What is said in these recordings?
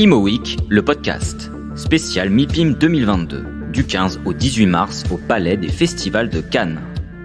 Imo Week, le podcast, spécial MIPIM 2022, du 15 au 18 mars au Palais des Festivals de Cannes.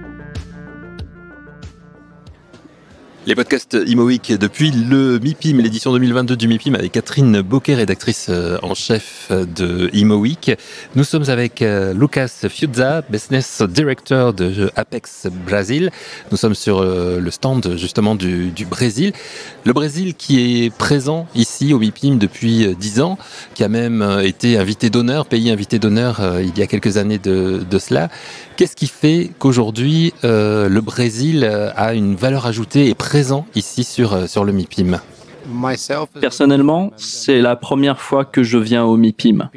Les podcasts Imo Week depuis le MIPIM, l'édition 2022 du MIPIM avec Catherine Bocquet, rédactrice en chef de Imo Week. Nous sommes avec Lucas Fiuza, Business Director de Apex Brazil. Nous sommes sur le stand justement du Brésil. Le Brésil qui est présent ici au MIPIM depuis 10 ans, qui a même été invité d'honneur, pays invité d'honneur il y a quelques années de cela. Qu'est-ce qui fait qu'aujourd'hui le Brésil a une valeur ajoutée et présent ici sur le MIPIM? Personnellement, c'est la première fois que je viens au MIPIM.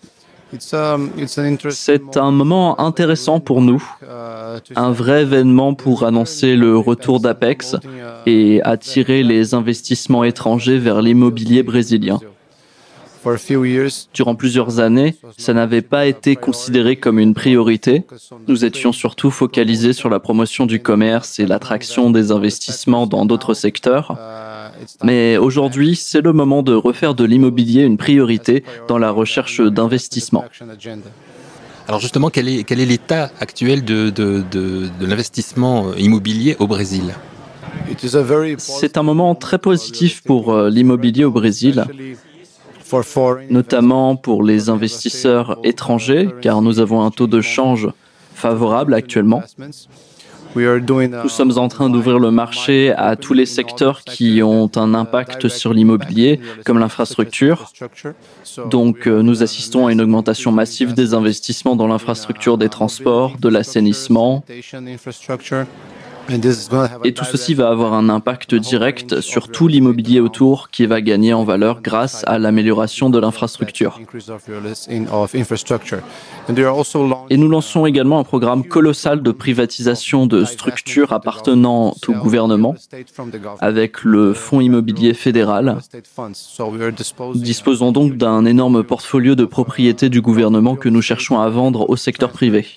C'est un moment intéressant pour nous, un vrai événement pour annoncer le retour d'Apex et attirer les investissements étrangers vers l'immobilier brésilien. Durant plusieurs années, ça n'avait pas été considéré comme une priorité. Nous étions surtout focalisés sur la promotion du commerce et l'attraction des investissements dans d'autres secteurs. Mais aujourd'hui, c'est le moment de refaire de l'immobilier une priorité dans la recherche d'investissement. Alors justement, quel est l'état actuel de l'investissement immobilier au Brésil ? C'est un moment très positif pour l'immobilier au Brésil, notamment pour les investisseurs étrangers, car nous avons un taux de change favorable actuellement. Nous sommes en train d'ouvrir le marché à tous les secteurs qui ont un impact sur l'immobilier, comme l'infrastructure. Donc, nous assistons à une augmentation massive des investissements dans l'infrastructure des transports, de l'assainissement. Et tout ceci va avoir un impact direct sur tout l'immobilier autour qui va gagner en valeur grâce à l'amélioration de l'infrastructure. Et nous lançons également un programme colossal de privatisation de structures appartenant au gouvernement avec le Fonds immobilier fédéral. Nous disposons donc d'un énorme portfolio de propriétés du gouvernement que nous cherchons à vendre au secteur privé.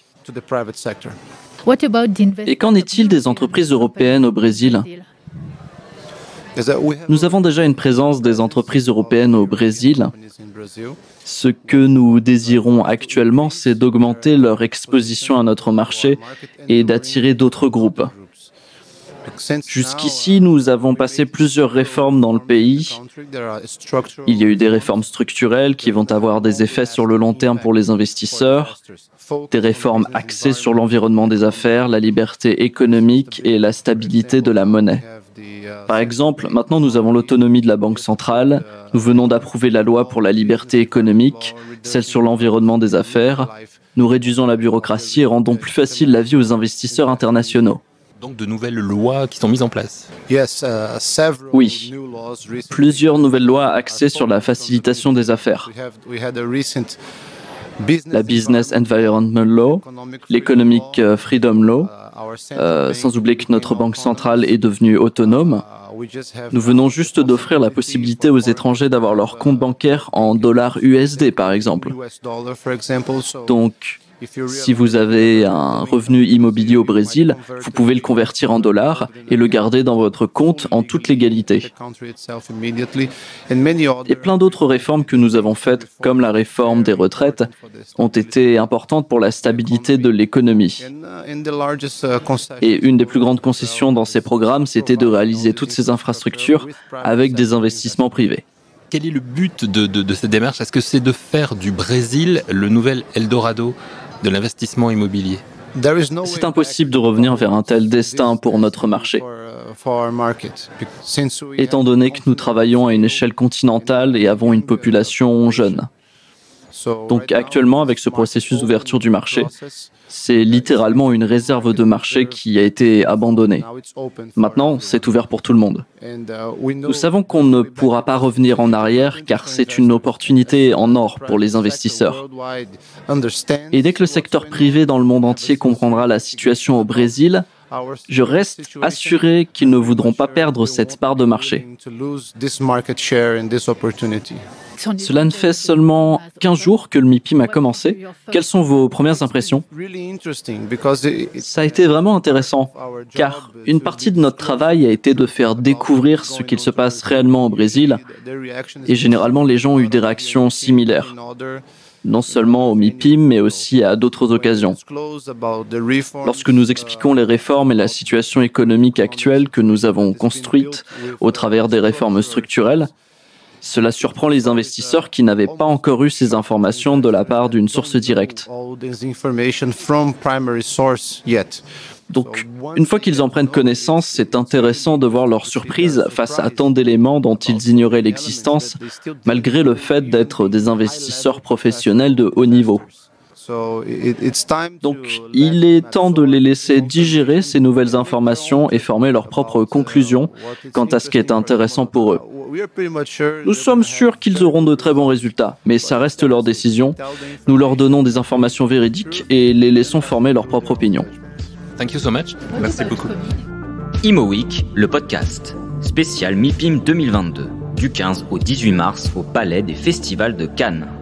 Et qu'en est-il des entreprises européennes au Brésil ? Nous avons déjà une présence des entreprises européennes au Brésil. Ce que nous désirons actuellement, c'est d'augmenter leur exposition à notre marché et d'attirer d'autres groupes. Jusqu'ici, nous avons passé plusieurs réformes dans le pays. Il y a eu des réformes structurelles qui vont avoir des effets sur le long terme pour les investisseurs, des réformes axées sur l'environnement des affaires, la liberté économique et la stabilité de la monnaie. Par exemple, maintenant nous avons l'autonomie de la Banque centrale, nous venons d'approuver la loi pour la liberté économique, celle sur l'environnement des affaires, nous réduisons la bureaucratie et rendons plus facile la vie aux investisseurs internationaux. Donc de nouvelles lois qui sont mises en place. Oui, plusieurs nouvelles lois axées sur la facilitation des affaires. La Business Environment Law, l'Economic Freedom Law, sans oublier que notre banque centrale est devenue autonome. Nous venons juste d'offrir la possibilité aux étrangers d'avoir leur compte bancaire en dollars USD, par exemple. Donc, si vous avez un revenu immobilier au Brésil, vous pouvez le convertir en dollars et le garder dans votre compte en toute légalité. Et plein d'autres réformes que nous avons faites, comme la réforme des retraites, ont été importantes pour la stabilité de l'économie. Et une des plus grandes concessions dans ces programmes, c'était de réaliser toutes ces infrastructures avec des investissements privés. Quel est le but de cette démarche ? Est-ce que c'est de faire du Brésil le nouvel Eldorado de l'investissement immobilier ? C'est impossible de revenir vers un tel destin pour notre marché, étant donné que nous travaillons à une échelle continentale et avons une population jeune. Donc actuellement, avec ce processus d'ouverture du marché, c'est littéralement une réserve de marché qui a été abandonnée. Maintenant, c'est ouvert pour tout le monde. Nous savons qu'on ne pourra pas revenir en arrière car c'est une opportunité en or pour les investisseurs. Et dès que le secteur privé dans le monde entier comprendra la situation au Brésil, je reste assuré qu'ils ne voudront pas perdre cette part de marché. Cela ne fait seulement 15 jours que le MIPIM a commencé. Quelles sont vos premières impressions? Ça a été vraiment intéressant, car une partie de notre travail a été de faire découvrir ce qu'il se passe réellement au Brésil, et généralement les gens ont eu des réactions similaires. Non seulement au MIPIM, mais aussi à d'autres occasions. Lorsque nous expliquons les réformes et la situation économique actuelle que nous avons construite au travers des réformes structurelles, cela surprend les investisseurs qui n'avaient pas encore eu ces informations de la part d'une source directe. Donc, une fois qu'ils en prennent connaissance, c'est intéressant de voir leur surprise face à tant d'éléments dont ils ignoraient l'existence, malgré le fait d'être des investisseurs professionnels de haut niveau. Donc, il est temps de les laisser digérer ces nouvelles informations et former leurs propres conclusions quant à ce qui est intéressant pour eux. Nous sommes sûrs qu'ils auront de très bons résultats, mais ça reste leur décision. Nous leur donnons des informations véridiques et les laissons former leur propre opinion. Thank you so much. Merci beaucoup. Imo Week, le podcast, spécial MIPIM 2022, du 15 au 18 mars au Palais des Festivals de Cannes.